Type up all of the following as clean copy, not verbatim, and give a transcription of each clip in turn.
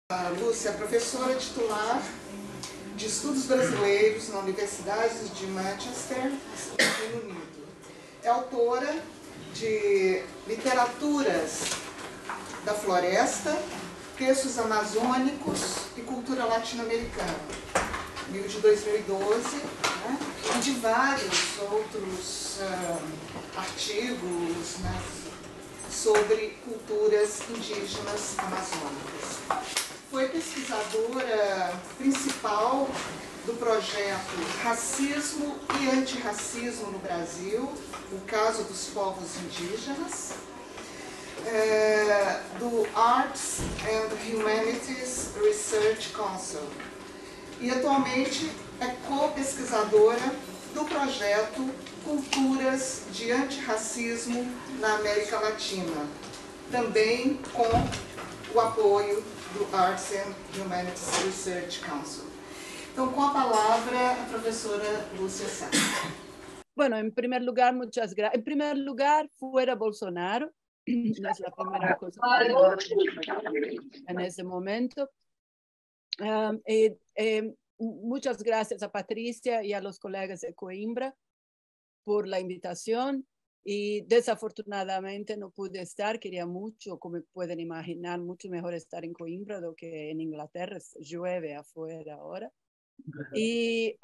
A Lúcia é professora titular de Estudos Brasileiros na Universidade de Manchester, no Reino Unido. É autora de literaturas da floresta, textos amazônicos e cultura latino-americana, livro de 2012, né? E de vários outros artigos, né, sobre culturas indígenas amazônicas. Foi pesquisadora principal do projeto Racismo e Antirracismo no Brasil, o caso dos povos indígenas, do Arts and Humanities Research Council. E atualmente é co-pesquisadora do projeto Culturas de Antirracismo na América Latina, também com o apoio do Arts and Humanities Research Council. Então, com a palavra, a professora Lúcia Sá. Bueno, en primer lugar, muchas gracias. En primer lugar, fuera Bolsonaro. No es la primera cosa en ese momento. Muchas gracias a Patricia y a los colegas de Coimbra por la invitación. Y desafortunadamente no pude estar, quería mucho, como pueden imaginar, mucho mejor estar en Coimbra do que en Inglaterra, llueve afuera ahora. Y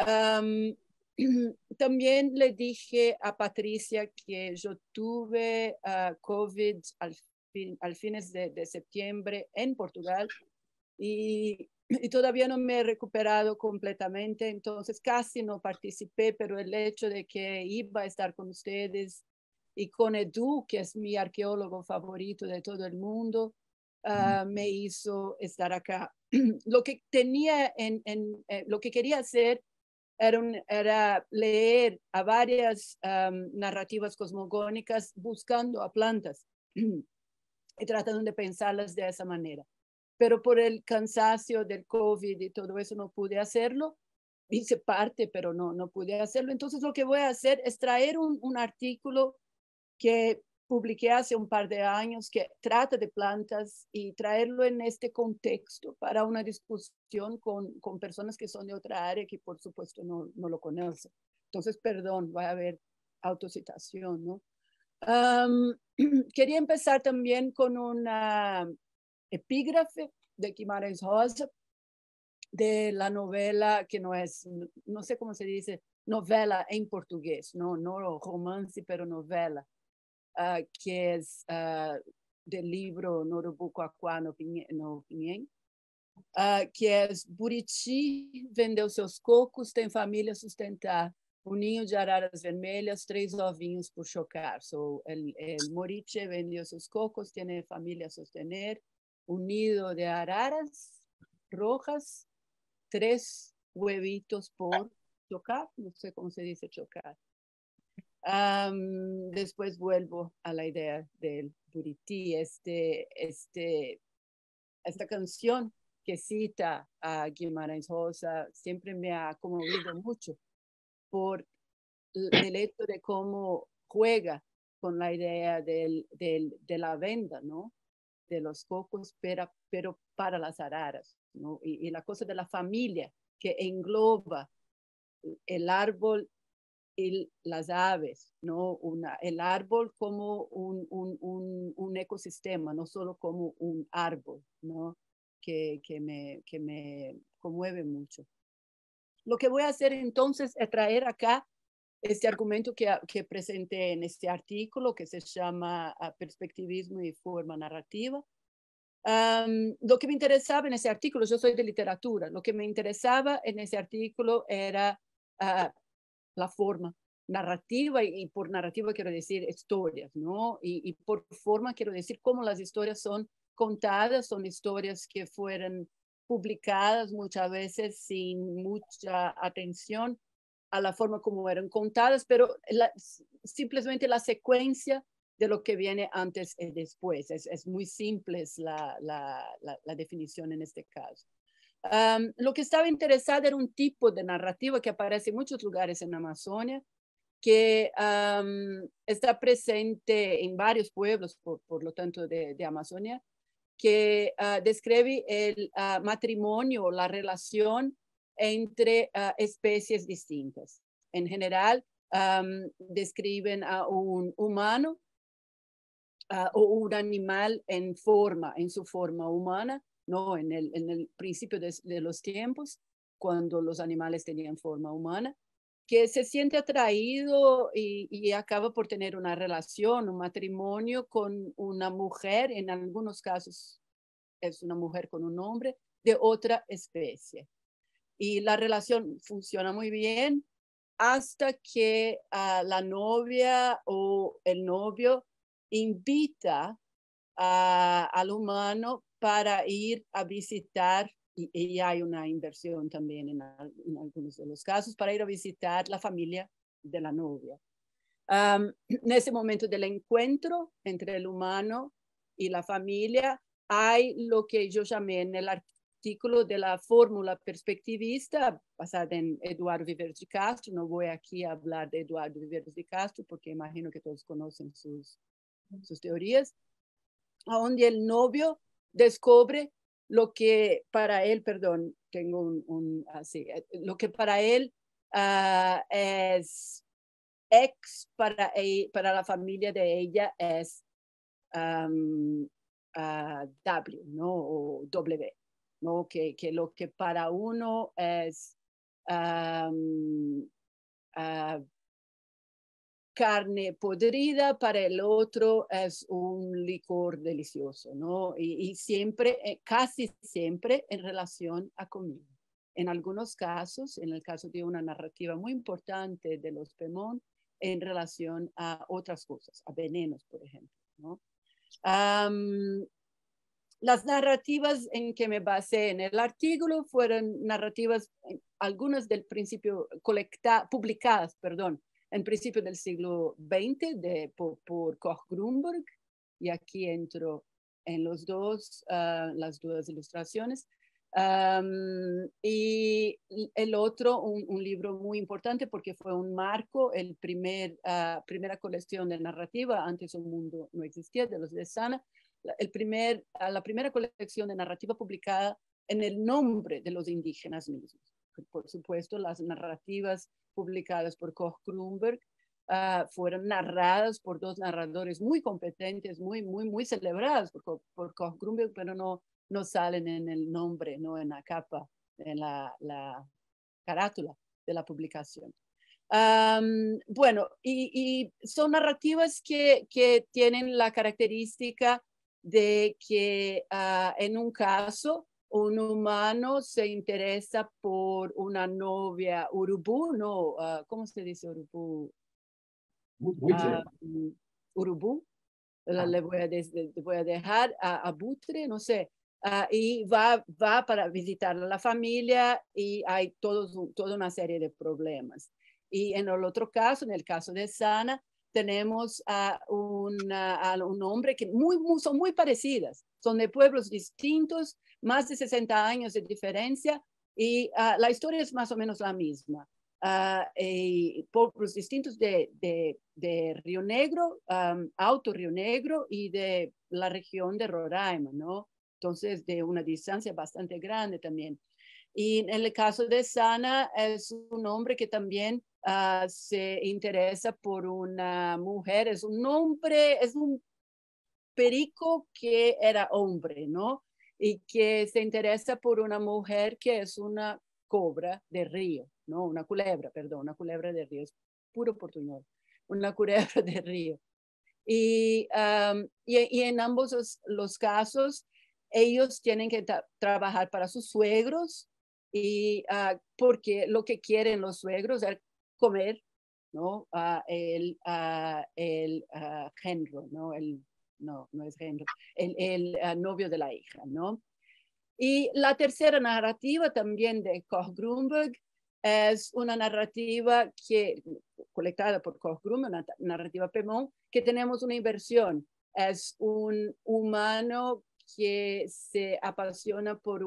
también le dije a Patricia que yo tuve COVID al fines de septiembre en Portugal y todavía no me he recuperado completamente, entonces casi no participé, pero el hecho de que iba a estar con ustedes y con Edu, que es mi arqueólogo favorito de todo el mundo, me hizo estar acá. Lo que tenía lo que quería hacer era leer a varias narrativas cosmogónicas buscando a plantas y tratando de pensarlas de esa manera. Pero por el cansancio del COVID y todo eso no pude hacerlo. Hice parte, pero no pude hacerlo. Entonces lo que voy a hacer es traer un artículo que publiqué hace un par de años que trata de plantas y traerlo en este contexto para una discusión con personas que son de otra área que por supuesto no lo conocen. Entonces, perdón, va a haber autocitación, ¿no? Quería empezar también con una epígrafe de Guimarães Rosa, de la novela que no sé cómo se dice, novela en portugués, no romance, pero novela. Que es del libro Norubuquaquá no Pinhém, que es Buriti vendeu seus cocos, tem família a sustentar, ninho de araras vermelhas, 3 ovinhos por chocar. So, el Moriche vendió sus cocos, tiene familia a sostener, nido de araras rojas, 3 huevitos por chocar, no sé cómo se dice chocar. Después vuelvo a la idea del Buriti, esta canción que cita a Guimarães Rosa siempre me ha conmovido mucho por el hecho de cómo juega con la idea de la venda, ¿no? De los cocos, pero para las araras, ¿no? Y la cosa de la familia que engloba el árbol y las aves, ¿no? El árbol como un ecosistema, no solo como un árbol, ¿no? Que me conmueve mucho. Lo que voy a hacer entonces es traer acá este argumento que presenté en este artículo que se llama Perspectivismo y Forma Narrativa. Lo que me interesaba en ese artículo, yo soy de literatura, lo que me interesaba en ese artículo era la forma narrativa, y por narrativa quiero decir historias, ¿no? Y por forma quiero decir cómo las historias son contadas, son historias que fueron publicadas muchas veces sin mucha atención a la forma como eran contadas, pero simplemente la secuencia de lo que viene antes y después. Es muy simple la definición en este caso. Lo que estaba interesada era un tipo de narrativa que aparece en muchos lugares en Amazonia, que está presente en varios pueblos, por lo tanto, de Amazonia, que describe el matrimonio, la relación entre especies distintas. En general, describen a un humano o un animal en su forma humana, ¿no? En el principio de los tiempos, cuando los animales tenían forma humana, que se siente atraído y acaba por tener una relación, un matrimonio con una mujer, en algunos casos es una mujer con un hombre, de otra especie. Y la relación funciona muy bien hasta que la novia o el novio invita al humano para ir a visitar, y hay una inversión también en algunos de los casos, para ir a visitar la familia de la novia. En ese momento del encuentro entre el humano y la familia, hay lo que yo llamé en el artículo de la fórmula perspectivista basada en Eduardo Viveros de Castro. No voy aquí a hablar de Eduardo Viveros de Castro porque imagino que todos conocen sus teorías, donde el novio descubre lo que para él, perdón, tengo así, lo que para él es para la familia de ella es W, ¿no? O W, ¿no? Que lo que para uno es carne podrida, para el otro es un licor delicioso, ¿no? Y siempre, casi siempre en relación a comida. En algunos casos, en el caso de una narrativa muy importante de los Pemón, en relación a otras cosas, a venenos, por ejemplo, ¿no? Las narrativas en que me basé en el artículo fueron narrativas, algunas del principio, publicadas, perdón, en principio del siglo XX por Koch Grünberg, y aquí entro en las dos ilustraciones. Y el otro, un libro muy importante porque fue un marco, primera colección de narrativa, antes un mundo no existía, de los de Sana, la primera colección de narrativa publicada en el nombre de los indígenas mismos. Por supuesto, las narrativas publicadas por Koch Grünberg fueron narradas por dos narradores muy competentes, muy celebrados por Koch Grünberg, pero no salen en el nombre, no en la capa, en la carátula de la publicación. Bueno, y son narrativas que tienen la característica de que en un caso un humano se interesa por una novia urubú, ¿no? ¿Cómo se dice urubú? Urubú. Le voy a dejar a Butre, no sé. Y va para visitar a la familia y hay toda una serie de problemas. Y en el otro caso, en el caso de Sana, tenemos a un hombre que son muy parecidas, son de pueblos distintos, más de 60 años de diferencia, y la historia es más o menos la misma. Pueblos distintos de Río Negro, Alto Río Negro y de la región de Roraima, ¿no? Entonces, de una distancia bastante grande también. Y en el caso de Sana, es un hombre que también se interesa por una mujer, es un perico que era hombre, ¿no? Y que se interesa por una mujer que es una cobra de río, ¿no? Una culebra, perdón, una culebra de río, es puro portuñol, una culebra de río. Y en ambos los casos, ellos tienen que trabajar para sus suegros, y porque lo que quieren los suegros es comer, ¿no? El genro, ¿no? No es genro, el novio de la hija, ¿no? Y la tercera narrativa también de Koch Grünberg es una narrativa colectada por Koch Grünberg, una narrativa Pemón, que tenemos una inversión. Es un humano que se apasiona por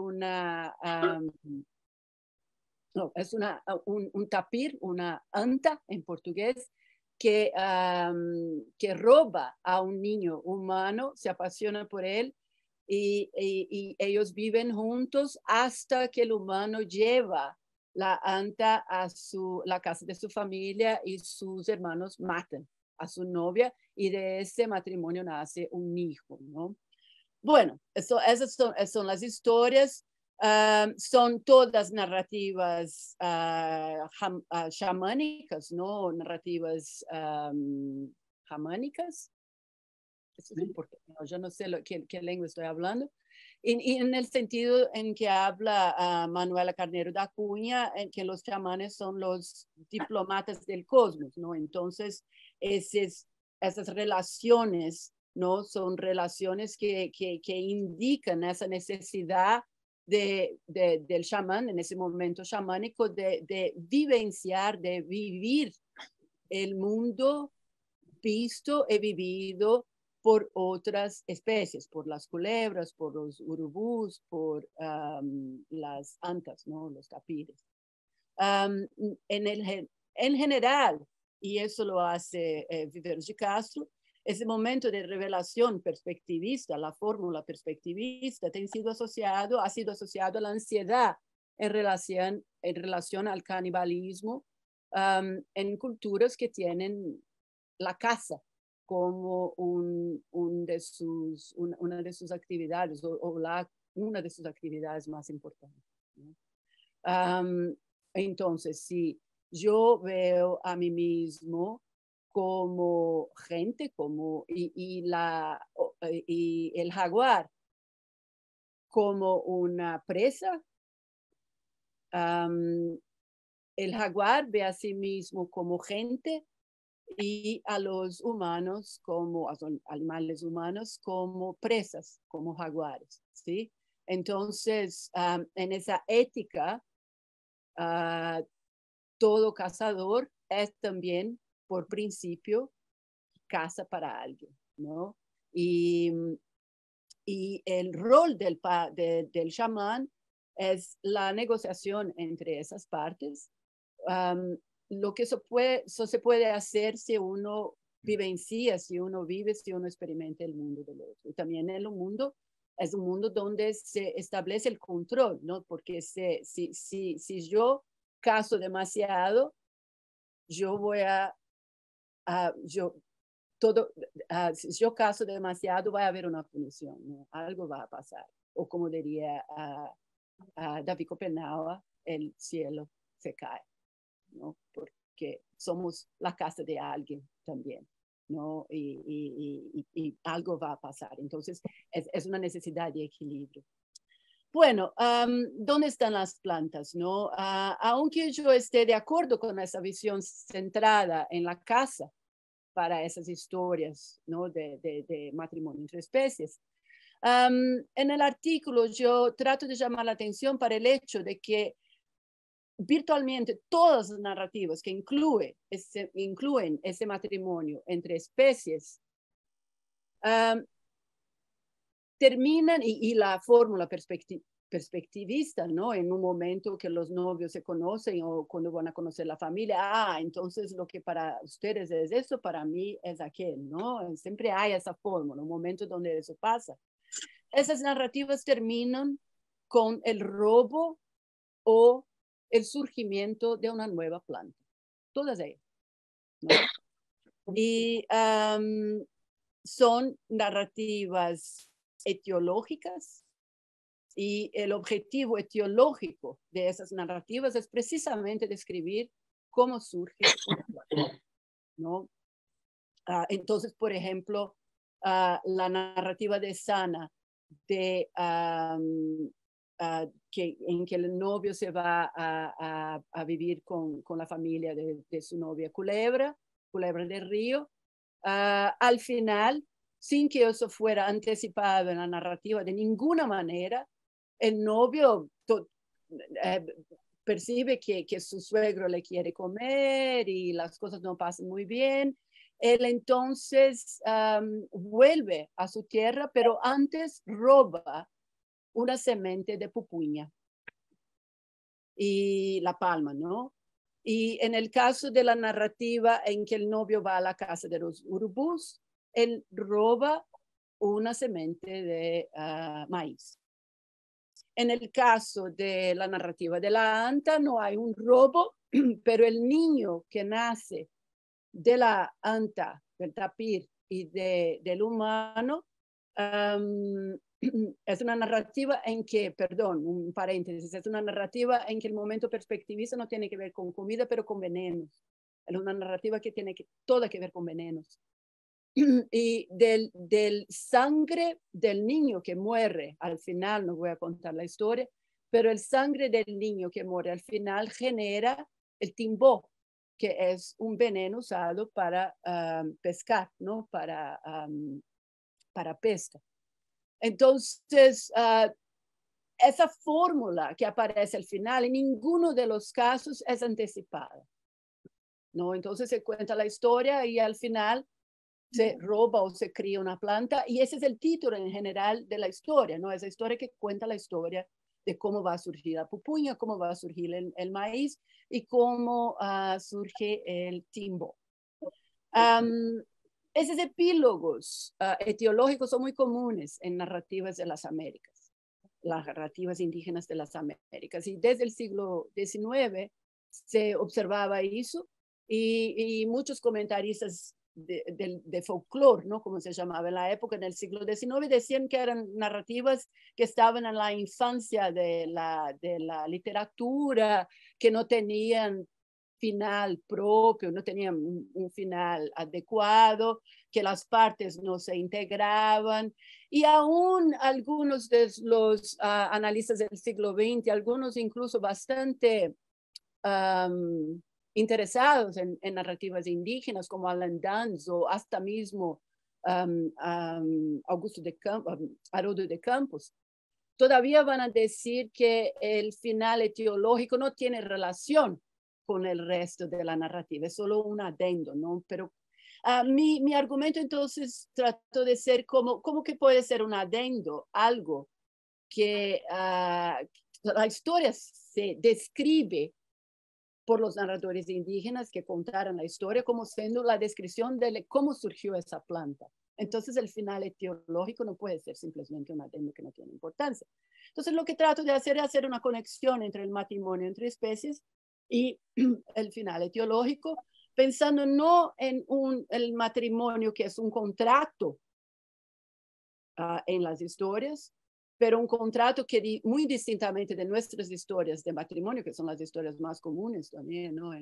es un tapir, una anta en portugués, que roba a un niño humano, se apasiona por él y ellos viven juntos hasta que el humano lleva la anta a la casa de su familia y sus hermanos matan a su novia y de ese matrimonio nace un hijo, ¿no? Bueno, esas son las historias. Son todas narrativas chamánicas, ¿no? Narrativas chamánicas. Eso es importante. Yo no sé qué lengua estoy hablando. Y en el sentido en que habla Manuela Carneiro da Cunha, en que los chamanes son los diplomatas del cosmos, ¿no? Entonces, esas relaciones, ¿no? Son relaciones que indican esa necesidad del chamán, en ese momento chamánico, de vivenciar, de vivir el mundo visto y vivido por otras especies, por las culebras, por los urubús, por las antas, ¿no? Los tapires. En general, y eso lo hace Viveros de Castro, ese momento de revelación perspectivista, la fórmula perspectivista, ha sido asociado a la ansiedad en relación al canibalismo en culturas que tienen la caza como una de sus actividades una de sus actividades más importantes, ¿no? Entonces, si yo veo a mí mismo como gente, y el jaguar como una presa, el jaguar ve a sí mismo como gente y a los humanos a los animales humanos como presas, como jaguares, ¿sí? Entonces, en esa ética, todo cazador es también, por principio, caza para alguien, ¿no? Y el rol del chamán es la negociación entre esas partes. Lo que eso se puede hacer si uno vivencia, si uno vive, si uno experimenta el mundo del otro. Y también el mundo es un mundo donde se establece el control, ¿no? Porque si yo caso demasiado, yo voy si yo caso demasiado, va a haber una punición, ¿no? Algo va a pasar. O como diría David Copenhague, el cielo se cae, ¿no? Porque somos la casa de alguien también, ¿no? Y algo va a pasar. Entonces, es una necesidad de equilibrio. Bueno, ¿dónde están las plantas, no? Aunque yo esté de acuerdo con esa visión centrada en la casa para esas historias, ¿no? de matrimonio entre especies. En el artículo yo trato de llamar la atención para el hecho de que virtualmente todas las narrativas que incluyen ese matrimonio entre especies terminan, y la fórmula perspectivista, ¿no? En un momento que los novios se conocen o cuando van a conocer la familia, entonces lo que para ustedes es eso, para mí es aquel, ¿no? Siempre hay esa fórmula, un momento donde eso pasa. Esas narrativas terminan con el robo o el surgimiento de una nueva planta. Todas ellas, ¿no? Y son narrativas etiológicas, y el objetivo etiológico de esas narrativas es precisamente describir cómo surge una planta, ¿no? Entonces, por ejemplo, la narrativa de Sana, en que el novio se va a vivir con la familia de su novia Culebra del Río. Al final, sin que eso fuera anticipado en la narrativa de ninguna manera, el novio percibe que su suegro le quiere comer y las cosas no pasan muy bien. Él entonces vuelve a su tierra, pero antes roba una semente de pupuña y la palma, ¿no? Y en el caso de la narrativa en que el novio va a la casa de los urubús, él roba una semente de maíz. En el caso de la narrativa de la anta no hay un robo, pero el niño que nace de la anta, del tapir y del humano, es una narrativa en que, perdón, un paréntesis, es una narrativa en que el momento perspectivista no tiene que ver con comida, pero con venenos. Es una narrativa que tiene toda que ver con venenos. Y del sangre del niño que muere, al final, no voy a contar la historia, pero el sangre del niño que muere al final genera el timbó, que es un veneno usado para pescar, ¿no? Para pesca. Entonces, esa fórmula que aparece al final, en ninguno de los casos es anticipada, ¿no? Entonces se cuenta la historia y al final se roba o se cría una planta, y ese es el título en general de la historia, ¿no? Esa historia que cuenta la historia de cómo va a surgir la pupuña, cómo va a surgir el maíz y cómo surge el timbo. Esos epílogos etiológicos son muy comunes en narrativas de las Américas, las narrativas indígenas de las Américas, y desde el siglo XIX se observaba eso, y muchos comentaristas de folclore, ¿no? Como se llamaba en la época, en el siglo XIX, decían que eran narrativas que estaban en la infancia de la literatura, que no tenían final propio, no tenían un final adecuado, que las partes no se integraban, y aún algunos de los analistas del siglo XX, algunos incluso bastante interesados en narrativas indígenas, como Alan Dance o hasta mismo Haroldo de Campos, todavía van a decir que el final etiológico no tiene relación con el resto de la narrativa, es solo un adendo, ¿no? Pero mi argumento entonces trató de ser ¿cómo que puede ser un adendo? Algo que la historia se describe por los narradores indígenas que contaron la historia como siendo la descripción de cómo surgió esa planta. Entonces el final etiológico no puede ser simplemente un adendo que no tiene importancia. Entonces lo que trato de hacer es hacer una conexión entre el matrimonio entre especies y el final etiológico, pensando no en el matrimonio que es un contrato en las historias, pero un contrato que muy distintamente de nuestras historias de matrimonio, que son las historias más comunes también, ¿no?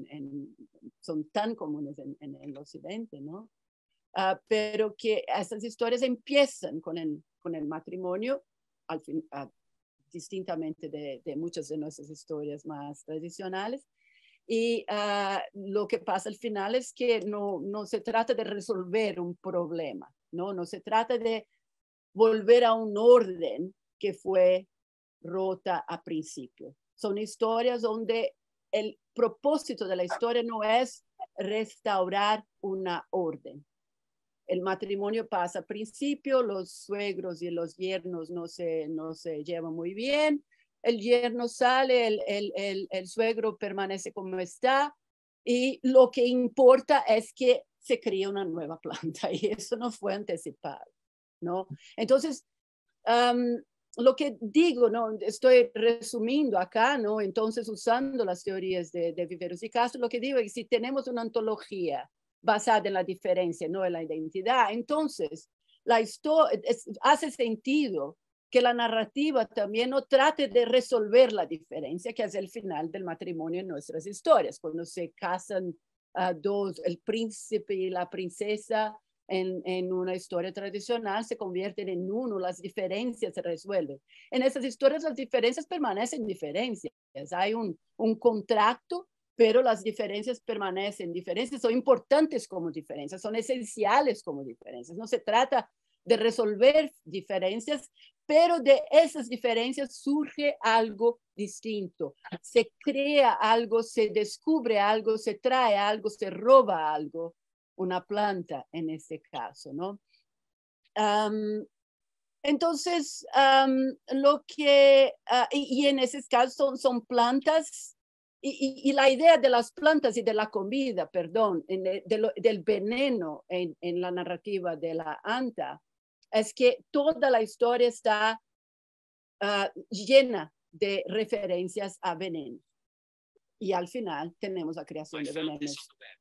Son tan comunes en el occidente, ¿no? Pero que esas historias empiezan con el matrimonio, al fin, distintamente de muchas de nuestras historias más tradicionales. Y lo que pasa al final es que no se trata de resolver un problema, no se trata de volver a un orden que fue rota a principio. Son historias donde el propósito de la historia no es restaurar una orden. El matrimonio pasa a principio, los suegros y los yernos no se llevan muy bien, el yerno sale, el suegro permanece como está, y lo que importa es que se cría una nueva planta, y eso no fue anticipado, ¿no? Entonces, lo que digo, ¿no? Estoy resumiendo acá, ¿no? Entonces, usando las teorías de Viveros y Castro, lo que digo es que si tenemos una ontología basada en la diferencia, no en la identidad, entonces la historia hace sentido que la narrativa también no trate de resolver la diferencia, que es el final del matrimonio en nuestras historias, cuando se casan dos, el príncipe y la princesa, en una historia tradicional se convierten en uno, las diferencias se resuelven. En esas historias las diferencias permanecen diferencias, hay un contrato, pero las diferencias permanecen, diferencias son importantes como diferencias, son esenciales como diferencias. No se trata de resolver diferencias, pero de esas diferencias surge algo distinto, se crea algo, se descubre algo, se trae algo, se roba algo, una planta en este caso, ¿no? Entonces, lo que, y en ese caso son plantas, y la idea de las plantas y de la comida, perdón, del veneno en la narrativa de la anta, es que toda la historia está llena de referencias a venenos. Y al final tenemos la creación de venenos.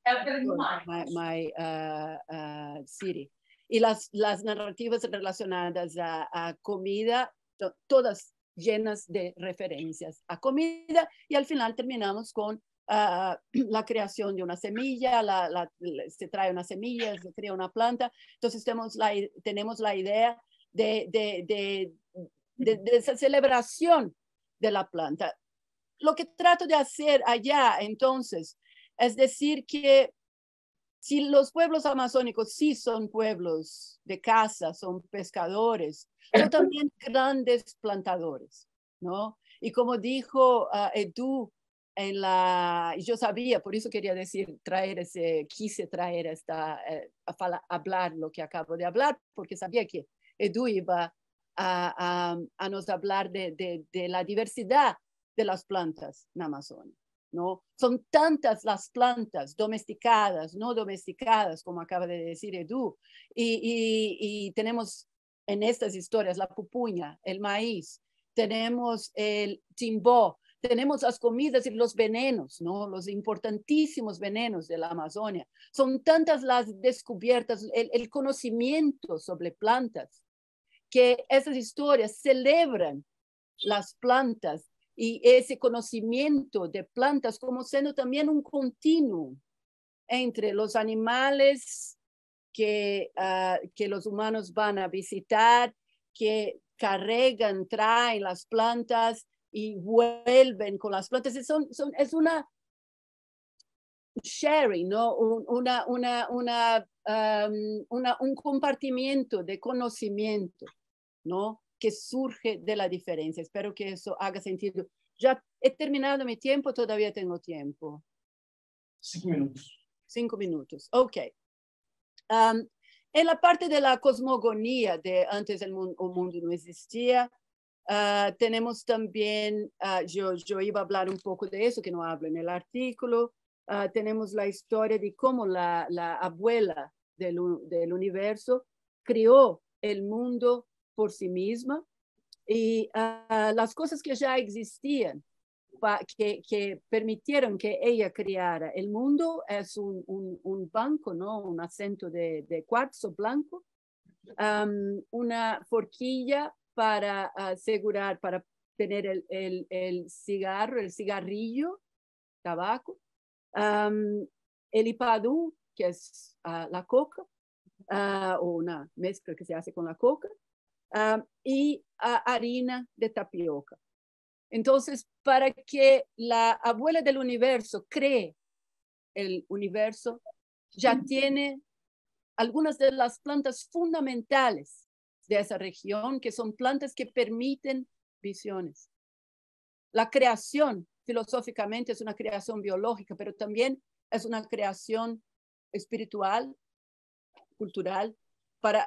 City. Y las narrativas relacionadas a comida, todas llenas de referencias a comida, y al final terminamos con la creación de una semilla, se trae una semilla, se crea una planta. Entonces tenemos la idea de esa celebración de la planta. Lo que trato de hacer allá, entonces, es decir que si los pueblos amazónicos sí son pueblos de caza, son pescadores, son también grandes plantadores, ¿no? Y como dijo Edu, yo sabía, por eso quería decir, quise traer hablar lo que acabo de hablar, porque sabía que Edu iba a nos hablar de la diversidad de las plantas en Amazonia, ¿no? Son tantas las plantas domesticadas, no domesticadas, como acaba de decir Edu, y tenemos en estas historias la pupuña, el maíz, tenemos el timbó, tenemos las comidas y los venenos, ¿no? Los importantísimos venenos de la Amazonia. Son tantas las descubiertas, el conocimiento sobre plantas, que esas historias celebran las plantas y ese conocimiento de plantas como siendo también un continuo entre los animales que los humanos van a visitar, que cargan, traen las plantas y vuelven con las plantas. Es una sharing, ¿no? Un compartimiento de conocimiento, ¿no? Que surge de la diferencia. Espero que eso haga sentido. Ya he terminado mi tiempo, todavía tengo tiempo. 5 minutos. 5 minutos, ok. En la parte de la cosmogonía de antes el mundo no existía, tenemos también, yo iba a hablar un poco de eso, que no hablo en el artículo. Tenemos la historia de cómo la abuela del universo creó el mundo por sí misma, y las cosas que ya existían que permitieron que ella creara el mundo es un banco, ¿no? Un acento de cuarzo blanco, una forquilla para asegurar, para tener el cigarro, el cigarrillo, tabaco, el ipadú, que es la coca, o una mezcla que se hace con la coca, y harina de tapioca. Entonces, para que la abuela del universo cree el universo, ya tiene algunas de las plantas fundamentales de esa región, que son plantas que permiten visiones. La creación, filosóficamente, es una creación biológica, pero también es una creación espiritual, cultural. Para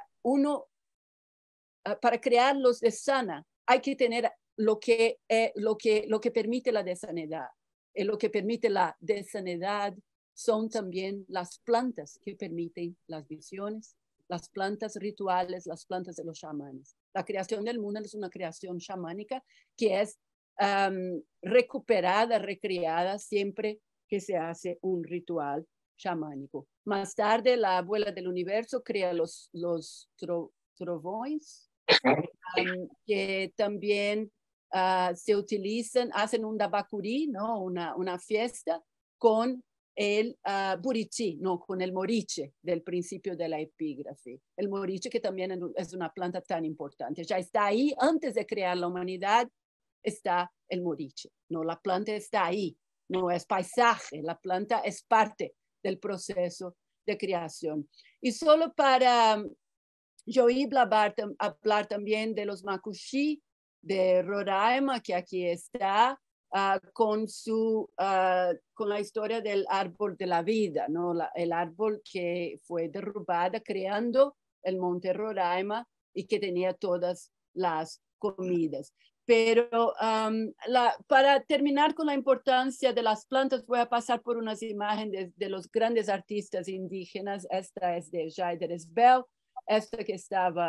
crearlos de sana, hay que tener lo que permite la desanidad. Lo que permite la desanidad son también las plantas que permiten las visiones, las plantas rituales, las plantas de los chamanes. La creación del mundo es una creación chamánica que es recuperada, recreada siempre que se hace un ritual chamánico. Más tarde, la abuela del universo crea los trovões, que también se utilizan, hacen un dabacurí, ¿no? Una fiesta con el buriti, no, con el moriche del principio de la epígrafe. El moriche, que también es una planta tan importante. Ya está ahí, antes de crear la humanidad, está el moriche, ¿no? La planta está ahí, no es paisaje, la planta es parte del proceso de creación. Y solo para... Yo iba a hablar también de los macuxí de Roraima, que aquí está, con la historia del árbol de la vida, ¿no? El árbol que fue derrubada creando el monte Roraima y que tenía todas las comidas. Pero para terminar con la importancia de las plantas, voy a pasar por unas imágenes de los grandes artistas indígenas. Esta es de Jaider Esbel. Esta que estaba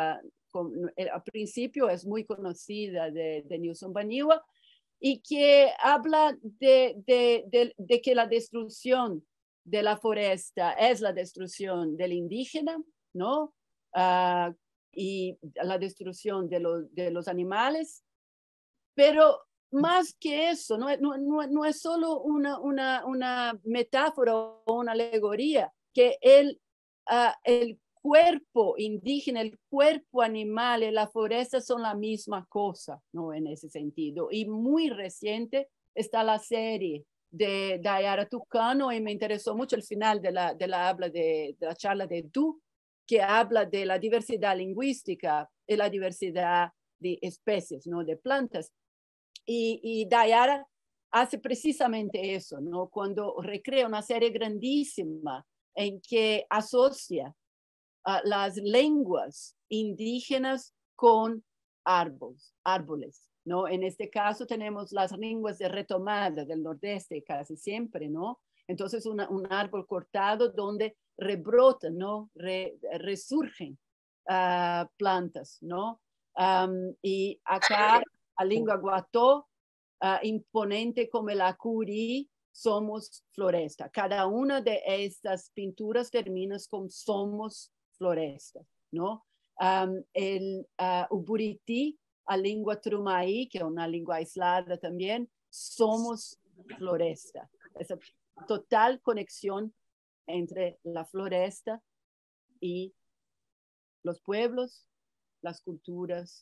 al principio es muy conocida de Nelson Baniwa, y que habla de que la destrucción de la foresta es la destrucción del indígena, ¿no? Y la destrucción de los animales, pero más que eso, no es solo una metáfora o una alegoría, que el cuerpo indígena, el cuerpo animal y la foresta son la misma cosa, ¿no? En ese sentido. Y muy reciente está la serie de Dayara Tucano, y me interesó mucho el final de la charla de Du, que habla de la diversidad lingüística y la diversidad de especies, ¿no? De plantas. Y Dayara hace precisamente eso, ¿no? Cuando recrea una serie grandísima en que asocia las lenguas indígenas con árboles, ¿no? En este caso tenemos las lenguas de retomada del nordeste casi siempre, ¿no? Entonces un árbol cortado donde rebrotan, ¿no? Resurgen plantas, ¿no? Y acá a lengua guató, imponente como el acuri, somos floresta. Cada una de estas pinturas termina con somos floresta, ¿no? El Uburiti, a lengua trumaí, que es una lengua aislada también, somos floresta. Esa total conexión entre la floresta y los pueblos, las culturas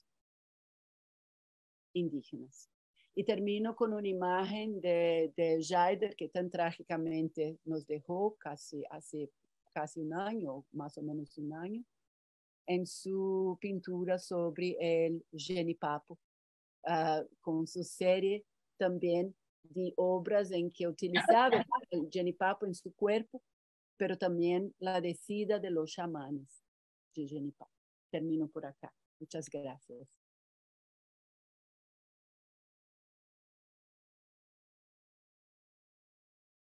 indígenas. Y termino con una imagen de Jaider, que tan trágicamente nos dejó hace casi un año, más o menos un año, en su pintura sobre el Genipapo, con su serie también de obras en que utilizaba el Genipapo en su cuerpo, pero también la decida de los chamanes de Genipapo. Termino por acá. Muchas gracias.